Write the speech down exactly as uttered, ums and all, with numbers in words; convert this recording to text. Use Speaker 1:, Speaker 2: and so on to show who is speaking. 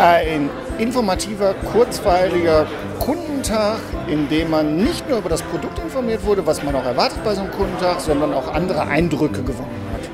Speaker 1: Ein informativer, kurzweiliger Kundentag, in dem man nicht nur über das Produkt informiert wurde, was man auch erwartet bei so einem Kundentag, sondern auch andere Eindrücke gewonnen hat.